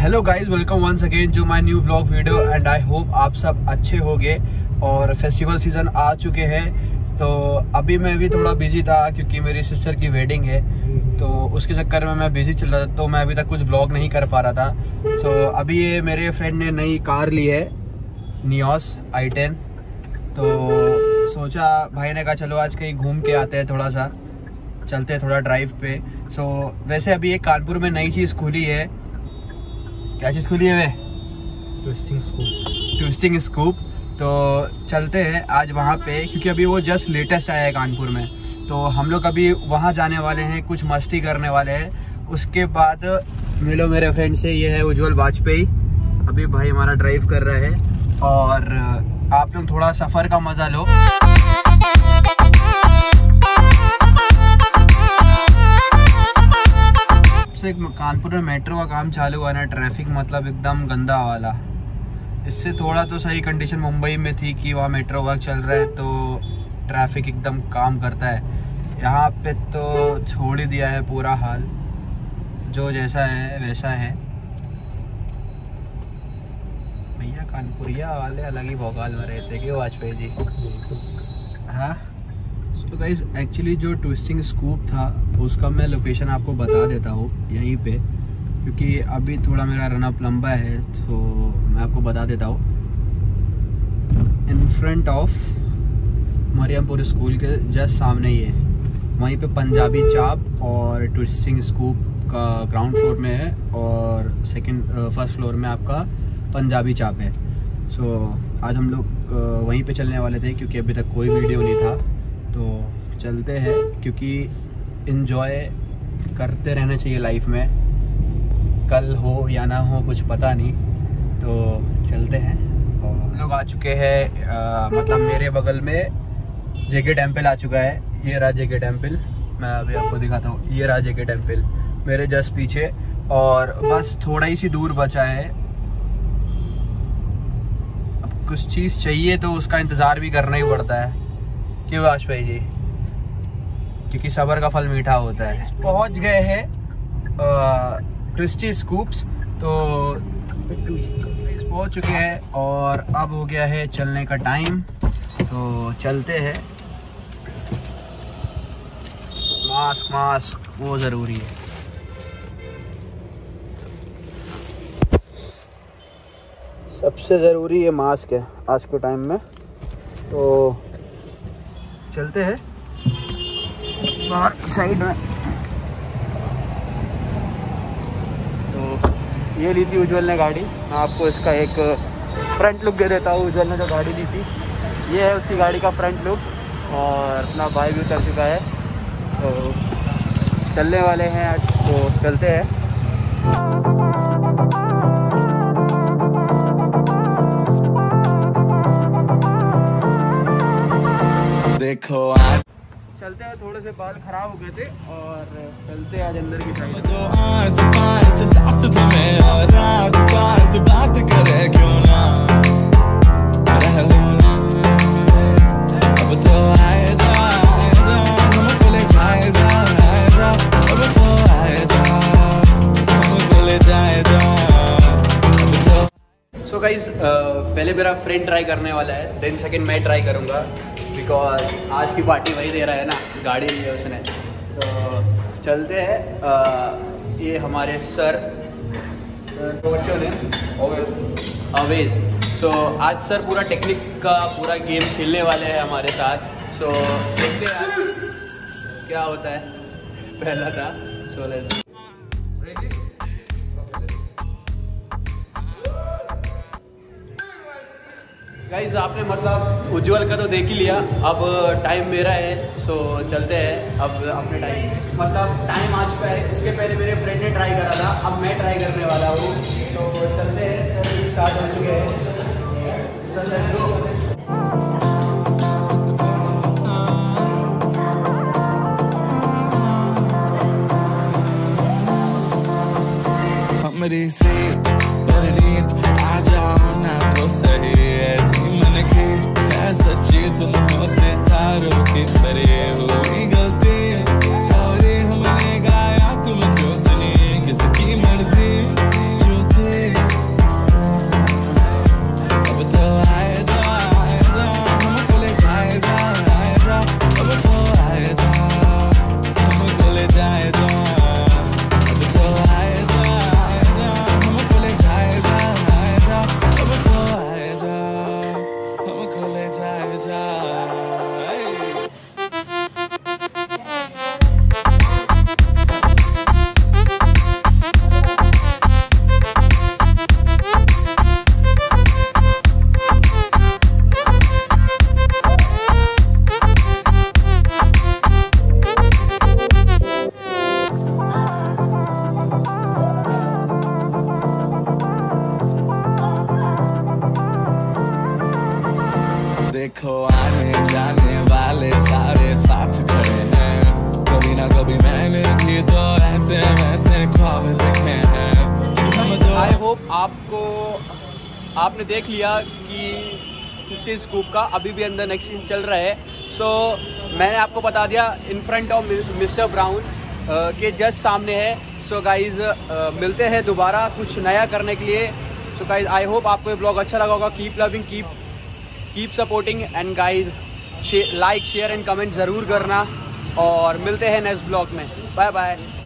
Hello guys, welcome once again to my new vlog video and I hope आप सब अच्छे होंगे। और फेस्टिवल सीजन आ चुके हैं तो अभी मैं भी थोड़ा बिजी था क्योंकि मेरी सिस्टर की वेडिंग है, तो उसके चक्कर में मैं बिजी चल रहा था, तो मैं अभी तक कुछ व्लॉग नहीं कर पा रहा था। सो अभी ये मेरे फ्रेंड ने नई कार ली है, नियोस i10, तो सोचा भाई ने कहा चलो आज कहीं घूम के आते हैं, थोड़ा सा चलते हैं थोड़ा ड्राइव पे। सो वैसे अभी एक कानपुर में नई चीज़ खुली है। क्या चीज़ खुली है वे? Twisting scoop. तो चलते हैं आज वहाँ पे, क्योंकि अभी वो जस्ट लेटेस्ट आया है कानपुर में। तो हम लोग अभी वहाँ जाने वाले हैं, कुछ मस्ती करने वाले हैं। उसके बाद मिलो मेरे फ्रेंड से, ये है उज्जवल वाजपेयी। अभी भाई हमारा ड्राइव कर रहा है और आप लोग थोड़ा सफ़र का मज़ा लो। कानपुर में मेट्रो का काम चालू हुआ ना, ट्रैफिक मतलब एकदम गंदा वाला। इससे थोड़ा तो सही कंडीशन मुंबई में थी कि वहाँ मेट्रो वर्क चल रहा है तो ट्रैफिक एकदम काम करता है। यहाँ पे तो छोड़ ही दिया है पूरा हाल, जो जैसा है वैसा है। भैया कानपुरिया वाले अलग ही भौकाल में रहते क्यों वाजपेयी जी? हाँ, तो गाइस एक्चुअली जो ट्विस्टिंग स्कूप था उसका मैं लोकेशन आपको बता देता हूँ यहीं पे, क्योंकि अभी थोड़ा मेरा रनअप लंबा है, तो मैं आपको बता देता हूँ। In front of Mariampur school के जस्ट सामने ही है, वहीं पे पंजाबी चाप और ट्विस्टिंग स्कूप का ग्राउंड फ्लोर में है और फर्स्ट फ्लोर में आपका पंजाबी चाप है। सो आज हम लोग वहीं पे चलने वाले थे क्योंकि अभी तक कोई वीडियो नहीं था, तो चलते हैं क्योंकि इन्जॉय करते रहना चाहिए लाइफ में, कल हो या ना हो कुछ पता नहीं। तो चलते हैं। और हम लोग आ चुके हैं, मतलब मेरे बगल में जेके टेम्पल आ चुका है। ये रहा जेके टेम्पल, मैं अभी आपको दिखाता हूँ। ये रहा जेके टेम्पल मेरे जस्ट पीछे, और बस थोड़ा ही सी दूर बचा है। अब कुछ चीज़ चाहिए तो उसका इंतज़ार भी करना ही पड़ता है, क्यों वाजपेयी जी? क्योंकि सब्र का फल मीठा होता है। पहुंच गए हैं ट्विस्टी स्कूप्स, तो पहुंच चुके हैं और अब हो गया है चलने का टाइम, तो चलते हैं। मास्क वो ज़रूरी है। सबसे ज़रूरी ये मास्क है आज के टाइम में। तो चलते हैं बाहर साइड में। तो ये ली थी उज्जवल ने गाड़ी, मैं आपको इसका एक फ्रंट लुक दे देता हूँ। उज्जवल ने जो गाड़ी ली थी, ये है उसकी गाड़ी का फ्रंट लुक, और अपना भाई भी उतर चुका है। तो चलने वाले हैं आज, तो चलते हैं। देखो चलते हैं, थोड़े से बाल खराब हो गए थे और चलते हैं आज अंदर की साइड। बात करे क्यों ना, अब तो आए जा हमको ले जाए जा, अब तो आए जा हमको ले जाए जा। सो गाइस, पहले मेरा फ्रेंड ट्राई करने वाला है, देन सेकंड मैं ट्राई करूँगा, बिकॉज आज की पार्टी वही दे रहा है ना, गाड़ी ली है उसने। तो चलते हैं। ये हमारे सर अवेज। सो आज सर पूरा टेक्निक का पूरा गेम खेलने वाले हैं हमारे साथ। सो देखते हैं क्या होता है। पहला था सोलह। गाइज आपने मतलब उज्जवल का तो देख ही लिया, अब टाइम मेरा है। सो चलते हैं अब अपने टाइम, मतलब टाइम आ चुका है। इसके पहले मेरे फ्रेंड ने ट्राई करा था, अब मैं ट्राई करने वाला हूँ। तो चलते हैं, सर स्टार्ट हो चुके हैं। Sir let's go. मेरी सीट परनीत आ जाओ ना तो सही, ऐसी मन की है सच्ची तुम हो सितारों की परे हुई गलती। सॉरी हमने गाया तुम क्यों सुनी, किसकी मर्जी जो थे देखो आने जाने वाले सारे साथ खड़े हैं, कभी ना कभी मैंने भी तो ऐसे वैसे ख्वाब देखे हैं। आई होप आपने देख लिया कि ट्विस्टिंग स्कूप का अभी भी अंदर नेक्स्ट सीन चल रहा है। सो मैंने आपको बता दिया in front of Mister Brown के जस्ट सामने है। सो गाइज मिलते हैं दोबारा कुछ नया करने के लिए। सो गाइज आई होप आपको ये ब्लॉग अच्छा लगा होगा। Keep loving, keep supporting and guys like share and comment ज़रूर करना और मिलते हैं नेक्स्ट ब्लॉग में। Bye bye.